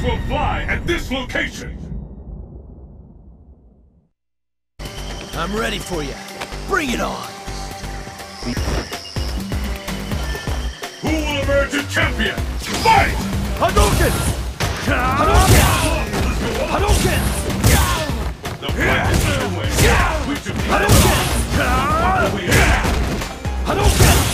will fly at this location! I'm ready for you. Bring it on! Who will emerge a champion? Fight! Hadouken! Hadouken! Hadouken! The fight is underway. We should be Hadouken! What do we have? Hadouken!